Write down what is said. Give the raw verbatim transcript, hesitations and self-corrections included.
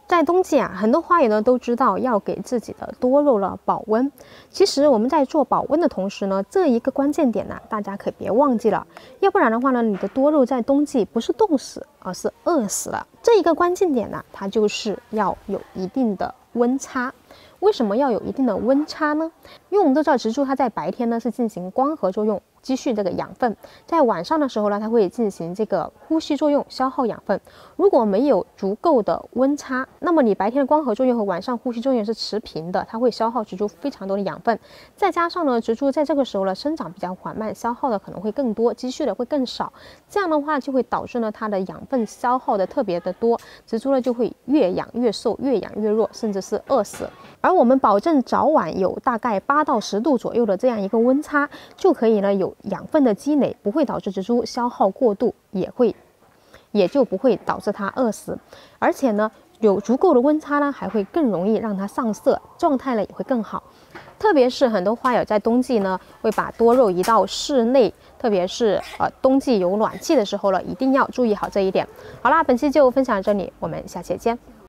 在冬季啊，很多花友呢都知道要给自己的多肉了保温。其实我们在做保温的同时呢，这一个关键点呢，大家可别忘记了，要不然的话呢，你的多肉在冬季不是冻死，而是饿死了。这一个关键点呢，它就是要有一定的温差。为什么要有一定的温差呢？因为我们都知道植株它在白天呢是进行光合作用，积蓄这个养分，在晚上的时候呢，它会进行这个呼吸作用，消耗养分。如果没有足够的温差，那么你白天的光合作用和晚上呼吸作用是持平的，它会消耗植株非常多的养分。再加上呢，植株在这个时候呢生长比较缓慢，消耗的可能会更多，积蓄的会更少。这样的话就会导致呢它的养分消耗的特别的多，植株呢就会越养越瘦，越养越弱，甚至是饿死。而我们保证早晚有大概八到十度左右的这样一个温差，就可以呢有养分的积累，不会导致植株消耗过度，也会也就不会导致它饿死。而且呢，有足够的温差呢，还会更容易让它上色，状态呢也会更好。特别是很多花友在冬季呢，会把多肉移到室内，特别是呃冬季有暖气的时候了，一定要注意好这一点。好啦，本期就分享到这里，我们下期见。